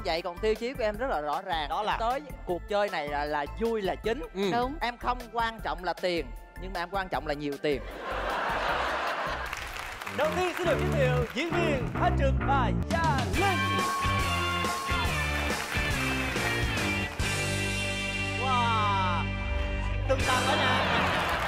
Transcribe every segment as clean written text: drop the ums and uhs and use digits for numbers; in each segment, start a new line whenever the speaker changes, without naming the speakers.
vậy, còn tiêu chí của em rất là rõ ràng.
Đó là
tới cuộc chơi này là vui là chính.
Đúng.
Em không quan trọng là tiền, nhưng mà em quan trọng là nhiều tiền.
đầu tiên xin được giới thiệu diễn viên Thanh Trực và Gia Linh. Wow, tung tăng đó nha.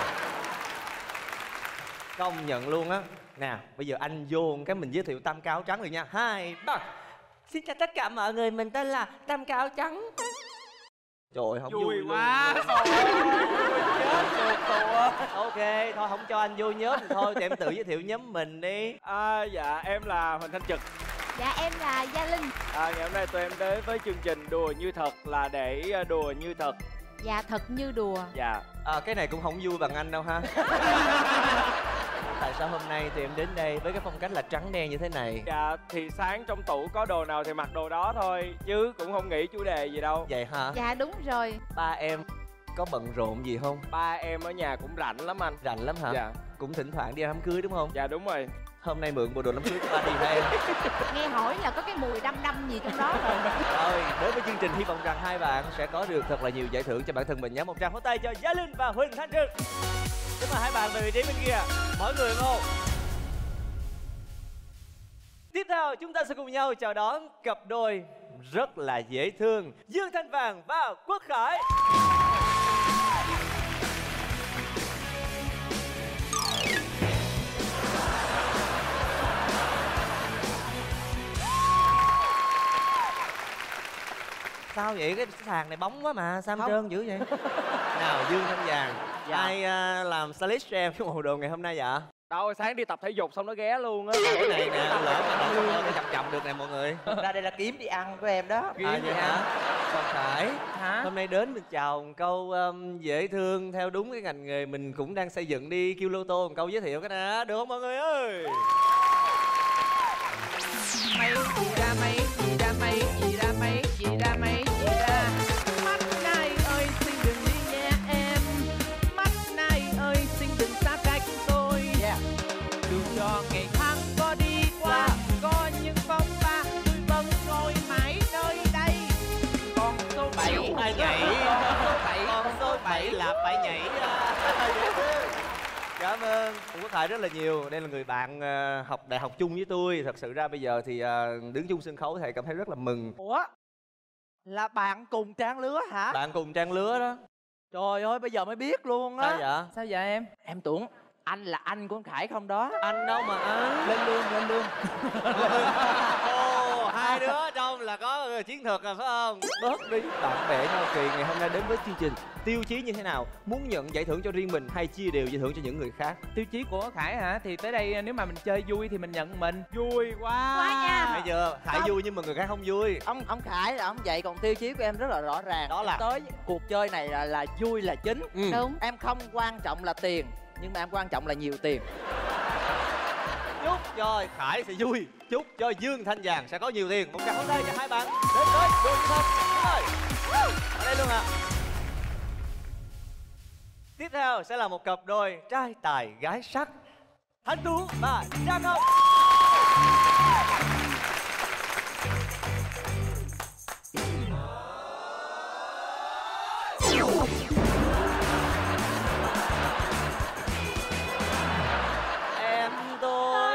Công nhận luôn á. Nè, bây giờ anh vô cái mình giới thiệu tam cao áo trắng rồi nha. 2, 3. Xin chào tất cả mọi người, mình tên là Tam Cao áo trắng. Trời ơi, không vui
quá
luôn. Chết được tụi. Ok, thôi không cho anh vô nhóm thì thôi, thì em tự giới thiệu nhóm mình đi.
Dạ em là Huỳnh Thanh Trực.
Dạ em là Gia Linh.
Ngày hôm nay tụi em đến với chương trình Đùa Như Thật là để đùa như thật.
Dạ thật như đùa.
Dạ.
Cái này cũng không vui bằng anh đâu ha. Tại sao hôm nay thì em đến đây với cái phong cách là trắng đen như thế này?
Dạ thì sáng trong tủ có đồ nào thì mặc đồ đó thôi, chứ cũng không nghĩ chủ đề gì đâu.
Vậy hả?
Dạ đúng rồi.
Ba em có bận rộn gì không?
Ba em ở nhà cũng rảnh lắm anh.
Rảnh lắm hả?
Dạ.
Cũng thỉnh thoảng đi ăn đám cưới đúng không?
Dạ đúng rồi.
Hôm nay mượn bộ đồ đám cưới của ba đi hả em?
Nghe hỏi là có cái mùi đăm đăm gì trong đó rồi.
Rồi, đến với chương trình hy vọng rằng hai bạn sẽ có được thật là nhiều giải thưởng cho bản thân mình nhé. Một tràng pháo tay cho Gia Linh và Huỳnh Thanh Trực. Xin mời hai bạn về vị trí bên kia. Mỗi người một. Tiếp theo chúng ta sẽ cùng nhau chào đón cặp đôi rất là dễ thương, Dương Thanh Vàng và Quốc Khải. Sao vậy? Cái sàn này bóng quá mà, sao trơn dữ vậy? Nào, Dương Thanh Vàng,
Dạ.
ai làm stylist cho em cái bộ đồ ngày hôm nay vậy?
Đâu sáng đi tập thể dục xong nó ghé luôn á.
Cái này nè, lỡ mà đọc cái chậm chậm được nè mọi người.
Ra đây là kiếm đi ăn của em đó.
Vậy hả? Còn Khải,
Hả?
hôm nay đến được chào một câu dễ thương theo đúng cái ngành nghề mình cũng đang xây dựng, đi kêu lô tô một câu giới thiệu cái nè, được không mọi người ơi?
Mấy gì ra mấy gì ra mấy gì ra mấy gì ra mấy gì ra. Mắt này ơi xin đừng đi nhé em. Mắt này ơi xin đừng xa cách tôi. Đường cho ngày tháng có đi qua, có những bóng ba tôi vẫn ngồi mãi nơi đây. Còn số 7
Ai nhảy? Còn số 7 là phải nhảy ra. Cảm ơn Quốc Khải rất là nhiều. Đây là người bạn học đại học chung với tôi. Thật sự ra bây giờ thì đứng chung sân khấu thầy cảm thấy rất là mừng.
Ủa? Là bạn cùng trang lứa hả?
Bạn cùng trang lứa đó.
Trời ơi, bây giờ mới biết luôn á.
Sao vậy?
Sao vậy em? Em tưởng anh là anh của anh Khải không đó.
Anh đâu mà anh.
Lên lương.
Ồ, hai đứa trong là có chiến thuật rồi phải không? Bớt đi. Bạn bè nhau kỳ ngày hôm nay đến với chương trình tiêu chí như thế nào? Muốn nhận giải thưởng cho riêng mình hay chia đều giải thưởng cho những người khác?
Tiêu chí của Khải hả? Thì tới đây nếu mà mình chơi vui thì mình nhận mình.
Vui quá.
Quá nha.
Bây giờ Khải vui nhưng mà người khác không vui.
Ông Khải là ông vậy, còn tiêu chí của em rất là rõ ràng.
Đó là
tới cuộc chơi này là vui là chính.
Đúng.
Em không quan trọng là tiền, nhưng mà em quan trọng là nhiều tiền.
chúc cho Khải sẽ vui, chúc cho Dương Thanh Vàng sẽ có nhiều tiền. Một tràng pháo tay cho hai bạn đến với Đùa Như Thật. Rồi, ở đây luôn ạ. Tiếp theo sẽ là một cặp đôi trai tài gái sắc, Thanh Tú và Trang Ngọc. Em tôi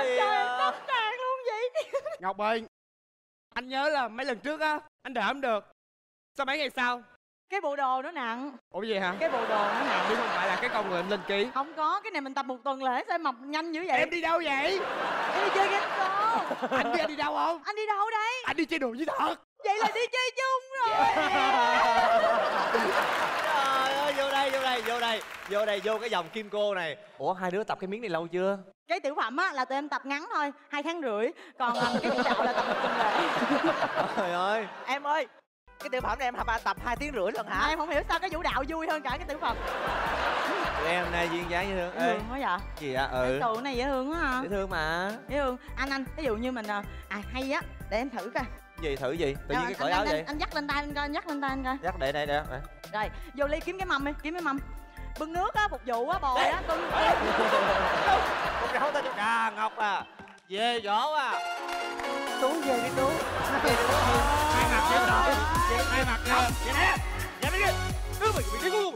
Ngọc ơi, anh nhớ là mấy lần trước á anh đợi không được, sao mấy ngày sau?
Cái bộ đồ nó nặng.
Ủa vậy hả?
Cái bộ đồ nó nặng.
Chứ không phải là cái con người em lên ký.
Không có, cái này mình tập một tuần lễ sao em mập nhanh dữ vậy?
Em đi đâu vậy?
Em đi chơi game show.
Anh biết anh đi đâu không?
Anh đi đâu đây?
Anh đi chơi Đùa Như Thật.
Vậy là đi chơi chung rồi.
Trời ơi, vô đây, vô cái dòng kim cô này. Ủa, hai đứa tập cái miếng này lâu chưa?
Cái tiểu phẩm á là tụi em tập ngắn thôi, 2 tháng rưỡi. Còn cái vũ đạo là tập một tuần lễ.
Trời ơi.
Em ơi, cái tiểu phẩm này em tập 2 tiếng rưỡi lần hả?
Em không hiểu sao cái vũ đạo vui hơn cả cái tiểu phẩm.
Tụi em hôm nay duyên dáng dễ thương.
Dễ thương quá vậy?
Gì ạ?
Tụi này dễ thương quá hả?
Dễ thương mà.
Dễ thương. Anh, ví dụ như mình hay á, để em thử coi.
Gì thử gì? Tự nhiên cái cởi áo vậy?
Anh dắt lên tay anh coi, dắt lên tay anh coi.
Dắt để đây nè.
Rồi, vô ly kiếm cái mâm đi, kiếm cái mâm. Bưng nước á, phục vụ á, bồi á, bưng.
Một cái hốt tay cho Ngọc à. Về dỗ à. Tú về đi Tú.
Hai mặt chết rồi. Hai mặt nè. Vậy nè. Dạ đi. Cứ bị cái luôn.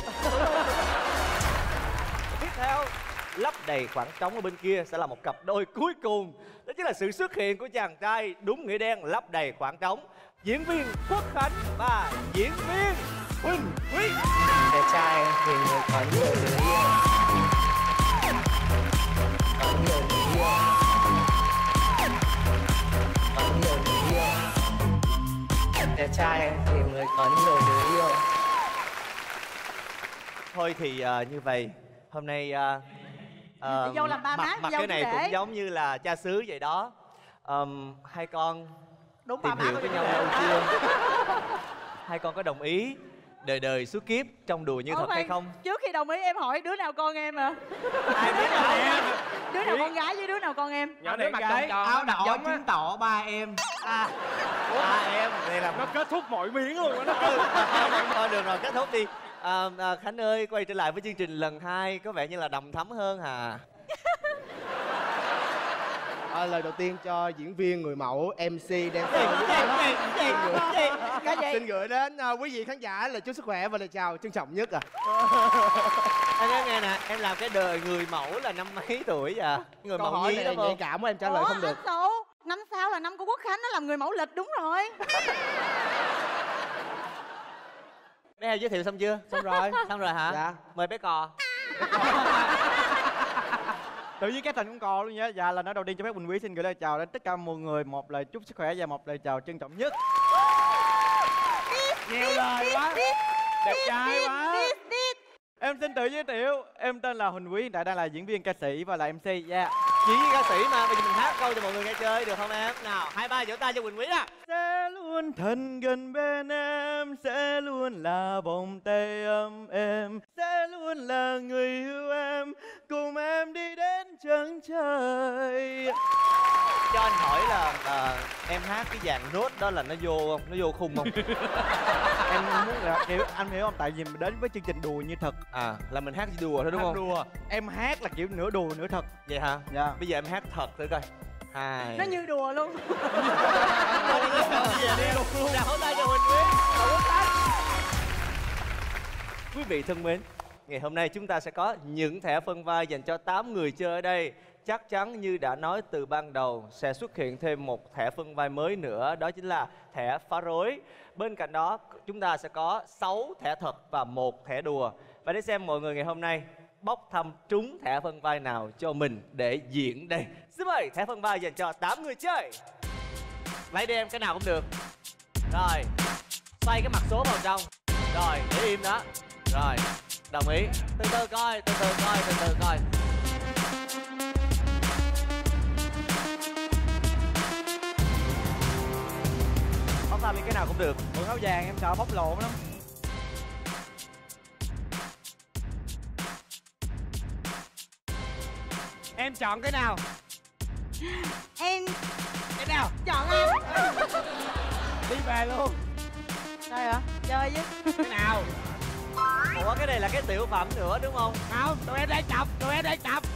Tiếp theo, lấp đầy khoảng trống ở bên kia sẽ là một cặp đôi cuối cùng. Đó chính là sự xuất hiện của chàng trai đúng nghĩa đen lấp đầy khoảng trống. Diễn viên Quốc Khánh và diễn viên Huỳnh Quý.
Đẹp trai thì người có nhiều người yêu. Có nhiều người yêu. Có nhiều người yêu. Đẹp trai thì người có nhiều người yêu.
Thôi thì như vậy, hôm nay
dâu làm ba má,
mặc
dâu
cái này
để.
cũng giống như là cha xứ vậy đó. Hai con
Đúng
tìm
ba má
hiểu
của
với
chú
nhau
rể.
lâu chưa? Hai con có đồng ý đời đời suốt kiếp trong đùa như thật hay không?
Trước khi đồng ý em hỏi đứa nào con em à?
Ai biết đâu.
Đứa nào con gái với đứa nào con em?
Nhỏ
đứa
này
mặt
gái.
tròn
Áo đỏ
giống á.
chứng tỏ ba em.
Em đây là
Nó kết thúc mọi miếng luôn á nó.
thôi được rồi, kết thúc đi. Khánh ơi, quay trở lại với chương trình lần 2 có vẻ như là đầm thắm hơn hả?
Lời đầu tiên cho diễn viên, người mẫu, MC, dancer.
Cái gì?
Xin gửi đến quý vị khán giả lời chúc sức khỏe và lời chào trân trọng nhất.
Anh nói nghe nè, em làm cái đời người mẫu là năm mấy tuổi vậy? Người
Câu
mẫu
hỏi
nhí
này
đó
là nhạy
không?
cảm của em trả lời không được.
Anh Sụ, năm sau là năm của Quốc Khánh, nó làm người mẫu lịch đúng rồi.
Bé Heo giới thiệu xong chưa?
Xong rồi.
Xong rồi hả?
Dạ.
Mời bé Cò.
Tự nhiên cái thành cũng cò luôn nhá. Dạ là nói đầu tiên cho phép Quỳnh Quý xin gửi lời chào đến tất cả mọi người, một lời chúc sức khỏe và một lời chào trân trọng nhất.
Nhiều lời quá. Đẹp trai quá.
Em xin tự giới thiệu, em tên là Huỳnh Quý, hiện tại đang là diễn viên ca sĩ và là MC. Dạ.
Diễn viên ca sĩ mà, bây giờ mình hát câu cho mọi người nghe chơi được không em? Nào, 2, 3 vỗ tay cho Quỳnh Quý nè.
Sẽ luôn thân gần bên em, sẽ luôn là vòng tay ấm êm, sẽ luôn là người yêu em, cùng em đi đến chân trời.
Cho anh hỏi là em hát cái dàn nốt đó là nó vô không? Nó vô khung không?
Em muốn là kiểu anh hiểu không, tại vì mình đến với chương trình đùa như thật.
À, là mình hát đùa thôi đúng
Hát
không?
đùa, em hát là kiểu nửa đùa nửa thật.
Vậy hả?
Dạ.
Bây giờ em hát thật thử coi. 2.
Nó như đùa luôn.
Nào, hỗ tay cho Huỳnh Quý. Quý vị thân mến, ngày hôm nay chúng ta sẽ có những thẻ phân vai dành cho 8 người chơi ở đây. Chắc chắn như đã nói từ ban đầu sẽ xuất hiện thêm một thẻ phân vai mới nữa, đó chính là thẻ phá rối. Bên cạnh đó chúng ta sẽ có 6 thẻ thật và 1 thẻ đùa. Và để xem mọi người ngày hôm nay bốc thăm trúng thẻ phân vai nào cho mình để diễn đây. Xin mời thẻ phân vai dành cho 8 người chơi. Lấy đi em, cái nào cũng được. Rồi, xoay cái mặt số vào trong. Rồi, để im đó. Rồi, đồng ý. Từ từ coi, từ từ coi, từ từ coi. Bóc thăm đi, cái nào cũng được.
Quần áo vàng em sợ bóc lộn lắm.
Em chọn cái nào?
Em
Cái nào?
chọn anh.
Đi về luôn.
Đây hả? Chơi với.
Cái nào?
Ủa, cái này là cái tiểu phẩm nữa đúng không?
Không, tụi em đang chọc, tụi em đang chọc.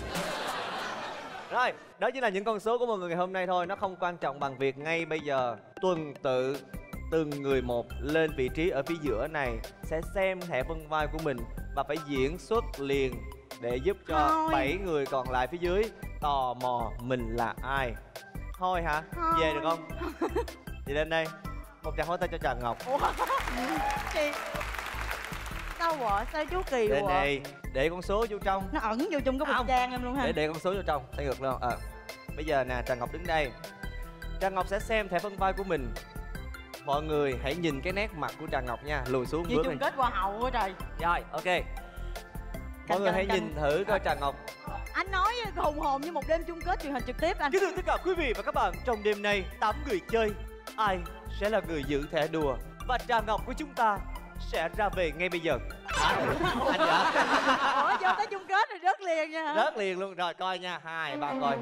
Rồi, đó chính là những con số của mọi người ngày hôm nay thôi. Nó không quan trọng bằng việc ngay bây giờ tuần tự từng người một lên vị trí ở phía giữa này sẽ xem thẻ phân vai của mình và phải diễn xuất liền để giúp cho
Thôi.
7 người còn lại phía dưới tò mò mình là ai. Thôi hả?
Thôi.
Về được không? Thì lên đây. Một tràng pháo tay cho Trà Ngọc.
Ủa? Chị sao vậy? Sao chú kỳ
Lên
vậy?
đây, để con số vô trong.
Nó ẩn vô trong cái bịch
Không.
trang em luôn ha.
Để con số vô trong, tay ngược luôn. Bây giờ nè, Trà Ngọc đứng đây. Trà Ngọc sẽ xem thẻ phân vai của mình. Mọi người hãy nhìn cái nét mặt của Trà Ngọc nha, lùi xuống
Như
bước
chung
lên.
kết hoa hậu quá trời.
Rồi, ok. Mọi người hãy nhìn thử coi Trà Ngọc.
Anh nói hùng hồn như một đêm chung kết truyền hình trực tiếp anh.
Kính thưa tất cả quý vị và các bạn, trong đêm nay 8 người chơi, ai sẽ là người giữ thẻ đùa và Trà Ngọc của chúng ta sẽ ra về ngay bây giờ. Anh dạ.
Ủa vô tới chung kết rồi rớt liền nha hả?
Rớt liền luôn. Rồi coi nha, 2, 3 coi.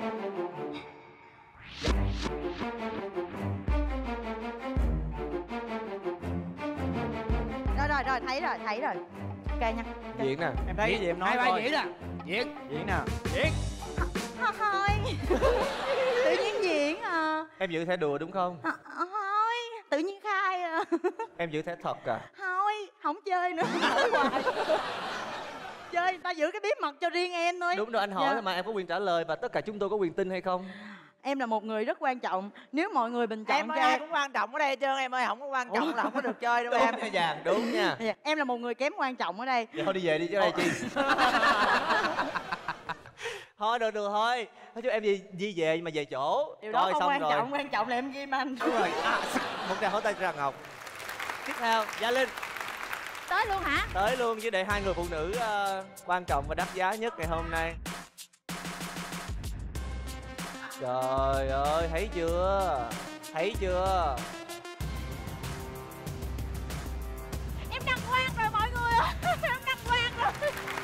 Rồi thấy rồi. Ok nha.
Diễn nè.
Em thấy cái gì em nói
Hai ba
coi.
diễn nè. Diễn.
Diễn nè.
Diễn.
Thôi. Tự nhiên diễn à.
Em giữ thẻ đùa đúng không?
Thôi, tự nhiên khai à.
Em giữ thẻ thật à?
Thôi, không chơi nữa. Chơi, ta giữ cái bí mật cho riêng em thôi.
Đúng rồi, anh hỏi mà em có quyền trả lời và tất cả chúng tôi có quyền tin hay không?
Em là một người rất quan trọng. Nếu mọi người bình chọn
Em ơi,
cho
ai cũng quan trọng ở đây hết trơn em ơi. Không có quan trọng là không có được chơi đâu em.
Đúng nha Vàng, đúng nha.
Em là một người kém quan trọng ở đây.
Vậy thôi đi về đi chứ đây chi. Thôi được thôi. Nói chung em đi về mà về chỗ.
Điều đó
coi
không
xong
quan
rồi.
trọng, quan trọng là em ghim anh.
Đúng rồi. Một tràng pháo tay cho Trà Ngọc. Tiếp theo, Gia Linh.
Tới luôn hả?
Tới luôn với để hai người phụ nữ quan trọng và đắt giá nhất ngày hôm nay. Trời ơi, thấy chưa? Thấy chưa?
Em đăng quang rồi mọi người ơi. Em đăng quang rồi.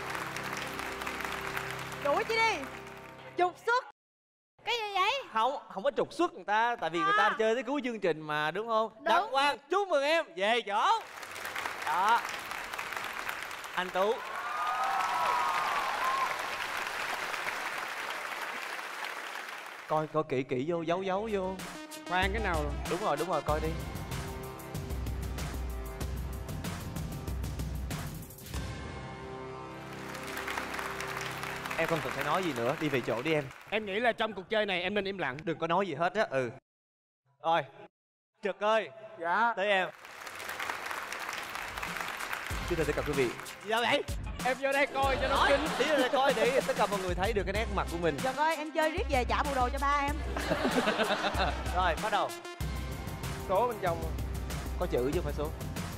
Đuổi chi đi. Trục xuất.
Cái gì vậy?
Không có trục xuất người ta. Tại vì người ta chơi tới cuối chương trình mà, đúng không?
Đúng.
Đăng Quang, chúc mừng em về chỗ. Đó. Anh Tú. Coi kỹ vô, giấu vô.
Khoan cái nào rồi?
Đúng rồi, coi đi. Em không cần phải nói gì nữa, đi về chỗ đi em.
Em nghĩ là trong cuộc chơi này em nên im lặng.
Đừng có nói gì hết á. Rồi, Trực ơi.
Dạ.
Tới em. Xin chào tất cả quý vị. Gì đâu vậy?
Em vô đây coi cho nó kinh.
Tí ra coi để tất cả mọi người thấy được cái nét mặt của mình.
Trời ơi, em chơi riết về trả bộ đồ cho ba em.
Rồi, bắt đầu.
Số bên trong
Có chữ chứ không phải số.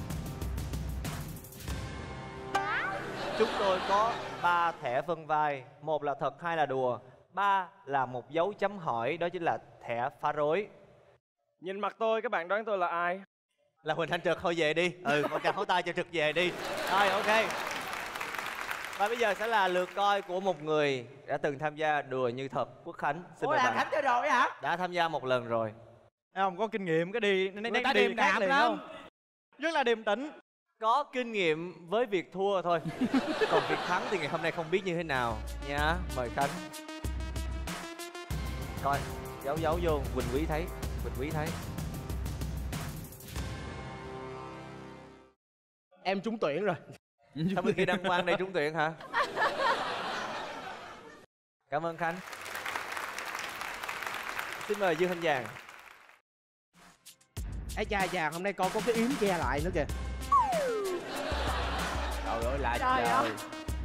Chúng tôi có 3 thẻ phân vai. 1 là thật, 2 là đùa, 3 là một dấu chấm hỏi. Đó chính là thẻ phá rối.
nhìn mặt tôi các bạn đoán tôi là ai?
Là Huỳnh Thanh Trực, thôi về đi. Một tràng pháo tay cho Trực về đi. Rồi, ok. Và bây giờ sẽ là lượt coi của một người đã từng tham gia đùa như thật. Quốc Khánh, xin mời bạn.
Khánh chơi rồi hả?
Đã tham gia một lần rồi.
Không có kinh nghiệm cái đi.
Người ta điềm đạm lắm.
Rất là điềm tĩnh.
Có kinh nghiệm với việc thua thôi. Còn việc thắng thì ngày hôm nay không biết như thế nào nha. Mời Khánh. Coi, giấu vô, Quỳnh Quý thấy.
Em trúng tuyển rồi.
Sao bên kia Đăng Quang đây trúng tuyển hả? Cảm ơn Khánh. Xin mời Dương Thanh Vàng.
Ây cha Vàng, hôm nay con có cái yếm che lại nữa kìa.
Trời ơi, lạ
Trời
trời.
ơi.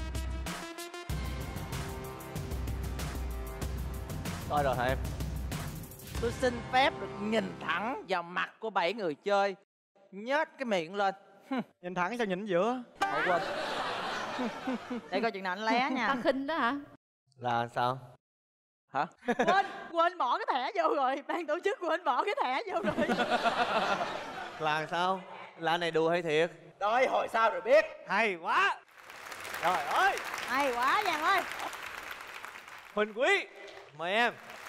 Coi rồi hả em?
Tôi xin phép được nhìn thẳng vào mặt của 7 người chơi. Nhếch cái miệng lên.
Nhìn thẳng sao nhìn giữa.
Ủa quên.
Để coi chuyện nào anh lé nha.
Ta khinh đó hả?
Là sao?
Hả?
Quên bỏ cái thẻ vô rồi. Ban tổ chức quên bỏ cái thẻ vô rồi.
Là sao? Là này đùa hay thiệt?
Rồi hồi sau rồi biết.
Hay quá. Trời ơi.
Hay quá Vàng ơi.
Huỳnh Quý, mời em.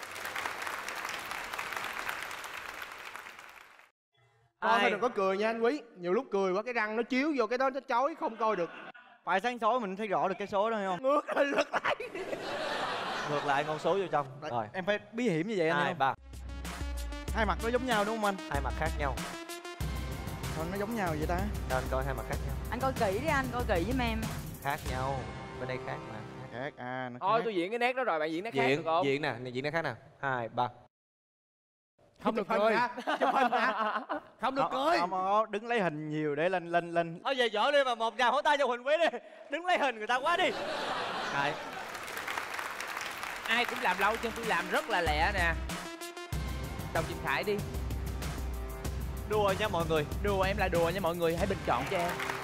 Con thôi đừng có cười nha anh Quý. Nhiều lúc cười quá cái răng nó chiếu vô cái đó nó chói không coi được.
Phải sáng sỏi mình thấy rõ được cái số đó hay không?
Ngược lại.
Ngược lại con số vô trong. Rồi.
Em phải bí hiểm như vậy anh.
2, 3.
Hai mặt nó giống nhau đúng không anh?
Hai mặt khác nhau.
Sao nó giống nhau vậy ta?
Cho anh coi hai mặt khác nhau.
Anh coi kỹ đi anh, coi kỹ giùm em.
Khác nhau. Bên đây khác mà.
Khác nó
Thôi
khác.
tôi diễn cái nét đó rồi, bạn diễn nét khác được không?
Diễn nè, này diễn nét khác nè. 2, 3.
Không được cười.
Chụp hình hả?
Không được cười.
Không, đứng lấy hình nhiều để lên.
Thôi về chỗ đi mà một tràng pháo tay cho Huỳnh Quý đi. Đứng lấy hình người ta quá đi. Rồi.
Ai cũng làm lâu chứ tôi làm rất là lẹ nè. Đồng Trình Khải đi.
Đùa nha mọi người.
Đùa em là đùa nha mọi người, hãy bình chọn cho em.